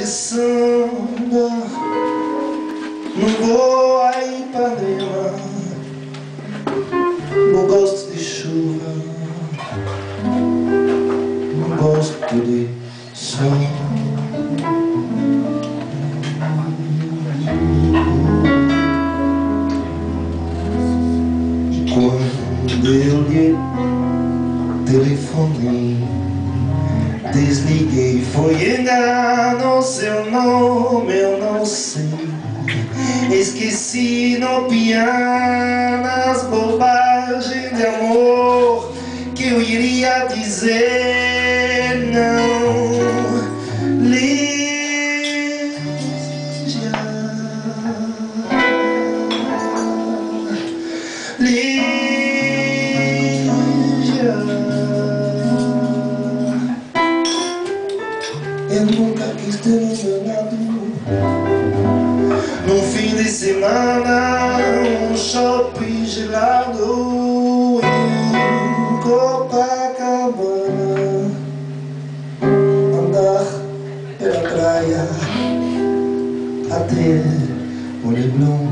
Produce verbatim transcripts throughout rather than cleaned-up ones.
de samba, não vou a Ipanema, não gosto de chuva, não gosto de sol. Quando eu lhe telefonei, desliguei, foi engano, seu nome eu não sei. Esqueci no piano as bobagens de amor que eu iria dizer. Não, Lígia, Lígia, eu nunca quis ter o meu lado. Num fim de semana, um shopping gelado em Copacabana, andar pela praia até o Leblon.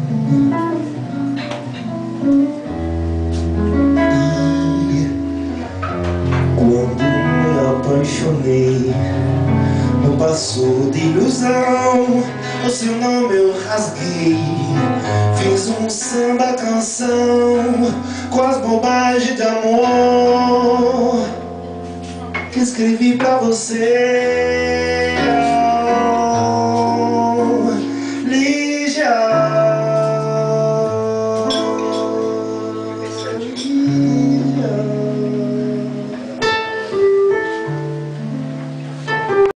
E quando me apaixonei, não passou de ilusão. O seu nome eu rasguei, fiz um samba canção com as bobagens de amor que escrevi pra você.